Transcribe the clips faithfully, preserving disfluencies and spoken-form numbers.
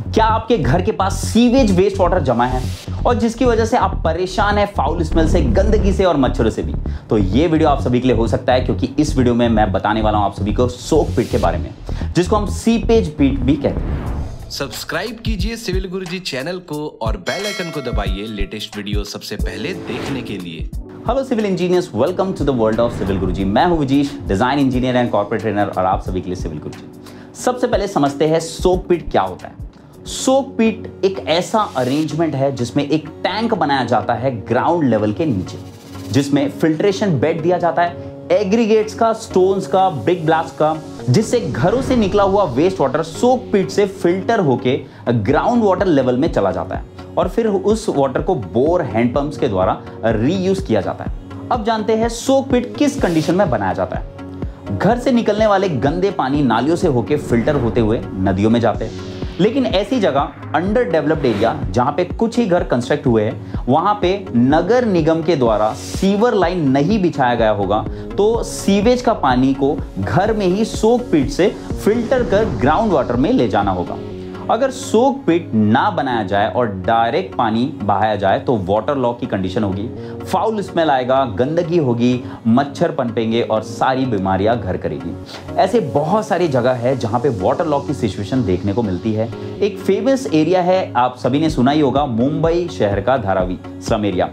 क्या आपके घर के पास सीवेज वेस्ट वाटर जमा है और जिसकी वजह से आप परेशान हैं फाउल स्मेल से, गंदगी से और मच्छरों से भी? तो ये वीडियो आप सभी के लिए हो सकता है, क्योंकि इस वीडियो में मैं बताने वाला हूं आप सभी को सोक पिट के बारे में, जिसको हम सीपेज पिट भी कहते हैं। सब्सक्राइब कीजिए सिविल गुरुजी चैनल को और बेल आइकन को दबाइए लेटेस्ट वीडियो सबसे पहले देखने के लिए। Hello civil engineers, welcome to the world of civil Guruji. मैं हूं Vijeesh, design engineer and corporate trainer, और आप सभी के लिए सिविल गुरुजी। सबसे पहले समझते हैं सोक पिट क्या होता है। सोक पिट एक ऐसा अरेंजमेंट है जिसमें एक टैंक बनाया जाता है ग्राउंड लेवल के नीचे, जिसमें फिल्ट्रेशन बेड दिया जाता है एग्रीगेट्स का, स्टोन्स का, ब्रिक ब्लास्ट का, जिससे घरों से निकला हुआ वेस्ट वाटर सोक पिट से फिल्टर होके ग्राउंड वाटर लेवल में चला जाता है और फिर उस वाटर को बोर हैंडपंप्स के द्वारा रीयूज किया जाता है। अब जानते हैं सोक पिट किस कंडीशन में बनाया जाता है। घर से निकलने वाले गंदे पानी नालियों से होके फिल्टर होते हुए नदियों में जाते हैं, लेकिन ऐसी जगह अंडर डेवलप्ड एरिया जहां पे कुछ ही घर कंस्ट्रक्ट हुए हैं, वहां पे नगर निगम के द्वारा सीवर लाइन नहीं बिछाया गया होगा, तो सीवेज का पानी को घर में ही सोक पिट से फिल्टर कर ग्राउंड वाटर में ले जाना होगा। अगर सोक पिट ना बनाया जाए और डायरेक्ट पानी बहाया जाए तो वाटर लॉक की कंडीशन होगी, फाउल स्मेल आएगा, गंदगी होगी, मच्छर पनपेंगे और सारी बीमारियां घर करेगी। ऐसे बहुत सारी जगह है जहां पे वाटर लॉक की सिचुएशन देखने को मिलती है। एक फेमस एरिया है, आप सभी ने सुना ही होगा, मुंबई शहर का धारावी स्लम एरिया,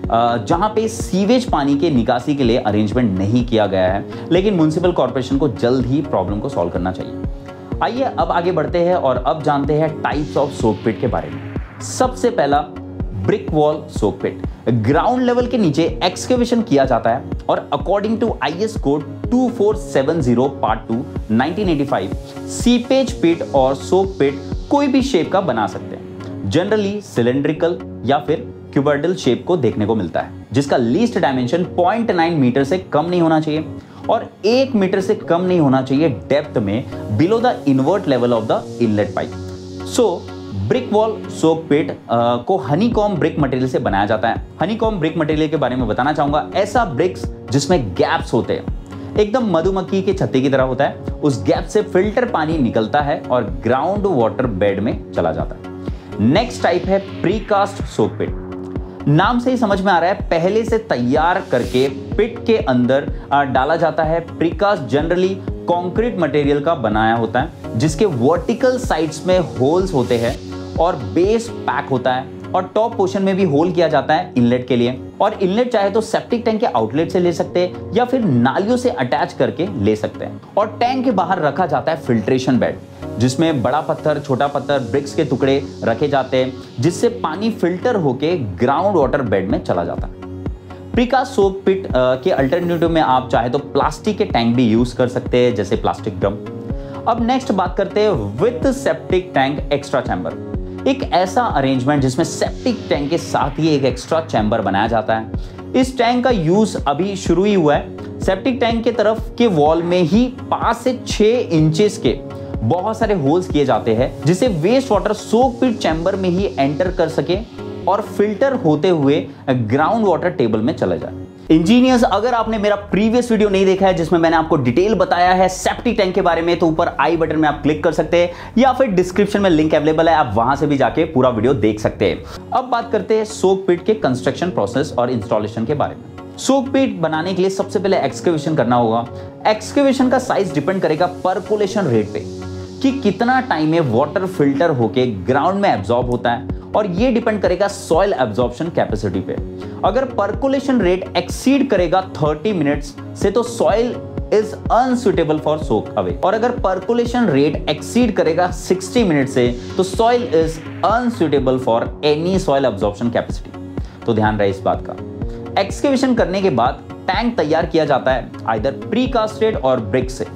जहां पे सीवेज पानी के निकासी के लिए अरेंजमेंट नहीं किया गया है, लेकिन म्युनिसिपल कॉर्पोरेशन को जल्द ही प्रॉब्लम को सॉल्व करना चाहिए। आइए अब आगे बढ़ते हैं और अब जानते हैं टाइप्स ऑफ सोक पिट के बारे में। सबसे पहला brick wall soak pit. Ground level के नीचे एक्सकेवेशन किया जाता है और according to I S code two four seven zero part two nineteen eighty five, seepage pit और सोक पिट कोई भी शेप का बना सकते हैं। जनरली सिलेंड्रिकल या फिर क्यूबर्डल शेप को देखने को मिलता है, जिसका least dimension point nine metre से कम नहीं होना चाहिए और एक मीटर से कम नहीं होना चाहिए डेप्थ में below the invert level of the inlet pipe. So brick wall soak pit को हनीकॉम ब्रिक मटेरियल से बनाया जाता है। हनीकॉम ब्रिक मटेरियल के बारे में बताना चाहूंगा। ऐसा ब्रिक्स जिसमें गैप्स होते हैं, एकदम मधुमक्खी के छत्ते की तरह होता है, उस गैप से फिल्टर पानी निकलता है और ग्राउंड वाटर बेड में चला जाता है। नेक्स्ट टाइप है प्रीकास्ट सोक पिट। नाम से ही समझ में आ रहा है, पहले से तैयार करके पिट के अंदर डाला जाता है। प्रीकास्ट जनरली कंक्रीट मटेरियल का बनाया होता है, जिसके वर्टिकल साइड्स में होल्स होते हैं और बेस पैक होता है और टॉप पोर्शन में भी होल किया जाता है इनलेट के लिए। और इनलेट चाहे तो सेप्टिक टैंक के आउटलेट से ले सकते हैं या फिर नालियों से अटैच करके ले सकते हैं। और टैंक के बाहर रखा जाता है फिल्ट्रेशन बेड, जिसमें बड़ा पत्थर, छोटा पत्थर, ब्रिक्स के टुकड़े रखे जाते हैं, जिससे पानी फिल्टर होके ग्राउंड वाटर बेड में चला जाता है। प्रीकास्ट सोक पिट के अल्टरनेटिव में आप चाहे तो प्लास्टिक के टैंक भी यूज कर सकते हैं, जैसे प्लास्टिक ड्रम। अब नेक्स्ट बात करते हैं with septic tank extra chamber. एक ऐसा अरेंजमेंट जिसमें सेप्टिक टैंक के साथ ही एक एक्स्ट्रा चैम्बर बनाया जाता है। इस टैंक का यूज अभी शुरू ही हुआ है। सेप्टिक टैंक के तरफ के वॉल में ही पांच से छह इंचेस के बहुत सारे होल्स किए जाते हैं, जिससे waste water soak pit chamber में ही एंटर कर सके और फिल्टर होते हुए ग्राउंड वाटर टेबल में चला जाए। इंजीनियर्स, अगर आपने मेरा प्रीवियस वीडियो नहीं देखा है जिसमें मैंने आपको डिटेल बताया है सेप्टिक टैंक के बारे में, तो ऊपर आई बटन में आप क्लिक कर सकते हैं या फिर डिस्क्रिप्शन में लिंक अवेलेबल है, आप वहां से भी जाके पूरा वीडियो देख सकते हैं। अब बात करते हैं सोक पिट के कंस्ट्रक्शन प्रोसेस और इंस्टॉलेशन के बारे में। सोक पिट बनाने के लिए सबसे पहले एक्सकेवेशन करना होगा। एक्सकेवेशन का साइज डिपेंड करेगा परकोलेशन रेट पे, कि कितना टाइम में वाटर फिल्टर होके ग्राउंड में एब्जॉर्ब होता है, और ये डिपेंड करेगा सॉइल एब्जॉर्प्शन कैपेसिटी पे। अगर परकोलेशन रेट एक्सीड करेगा थर्टी मिनट्स से तो soil is unsuitable for soak away, और अगर परकोलेशन रेट एक्सीड करेगा सिक्सटी मिनट से तो soil is unsuitable for any soil absorption capacity. तो ध्यान रहे इस बात का। एक्सकेवेशन करने के बाद टैंक तैयार किया जाता है आइदर प्रीकास्टेड और ब्रिक से।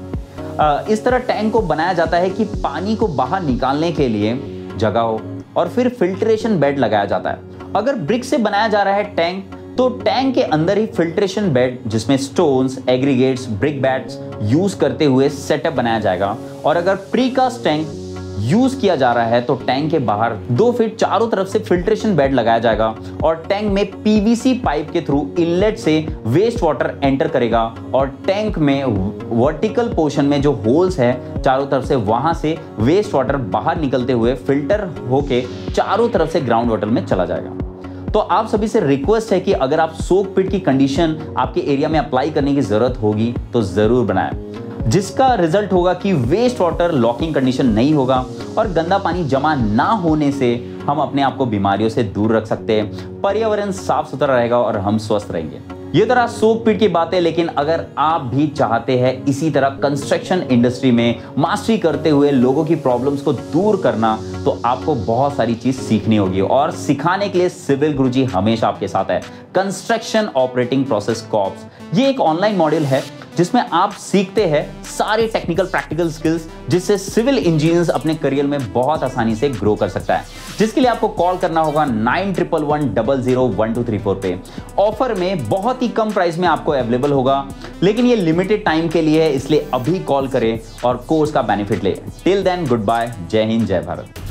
इस तरह टैंक को बनाया जाता है कि पानी को बाहर निकालने के लिए जगह हो, और फिर फिल्ट्रेशन बेड लगाया जाता है। अगर ब्रिक से बनाया जा रहा है टैंक, तो टैंक के अंदर ही फिल्ट्रेशन बेड, जिसमें stones, aggregates, brick bats use करते हुए सेटअप बनाया जाएगा। और अगर प्रीकास्ट टैंक यूज किया जा रहा है तो टैंक के बाहर दो फीट चारों तरफ से फिल्ट्रेशन बेड लगाया जाएगा और टैंक में पीवीसी पाइप के थ्रू इनलेट से वेस्ट वाटर एंटर करेगा और टैंक में वर्टिकल पोर्शन में जो होल्स है चारों तरफ से, वहां से वेस्ट वाटर बाहर निकलते हुए फिल्टर होके चारों तरफ से ग्राउंड वाटर में चला जाएगा। तो आप सभी से रिक्वेस्ट है कि अगर आप सोक पिट की कंडीशन आपके एरिया में अप्लाई करने की जरूरत होगी तो जरूर बनाएं, जिसका रिजल्ट होगा कि वेस्ट वाटर लॉकिंग कंडीशन नहीं होगा और गंदा पानी जमा ना होने से हम अपने आप को बीमारियों से दूर रख सकते हैं, पर्यावरण साफ सुथरा रहेगा और हम स्वस्थ रहेंगे। ये तरह सोक पिट की बातें, लेकिन अगर आप भी चाहते हैं इसी तरह कंस्ट्रक्शन इंडस्ट्री में मास्टरी करते हुए लोगों की प्रॉब्लम्स को दूर करना, तो आपको बहुत सारी चीज सीखनी होगी और सिखाने के लिए सिविल गुरुजी हमेशा आपके साथ है। कंस्ट्रक्शन ऑपरेटिंग प्रोसेस कॉर्प्स ये एक ऑनलाइन मॉड्यूल है जिसमें आप सीखते हैं सारे टेक्निकल प्रैक्टिकल स्किल्स, जिससे सिविल इंजीनियर्स अपने करियर में बहुत आसानी से ग्रो कर सकता है। जिसके लिए आपको कॉल करना होगा nine triple one double zero one two three four पे। ऑफर में बहुत ही कम प्राइस में आपको अवेलेबल होगा, लेकिन ये लिमिटेड टाइम के लिए है, इसलिए अभी कॉल करें और कोर्स का बेनिफिट ले। टिल देन गुड बाय, जय हिंद, जय भारत।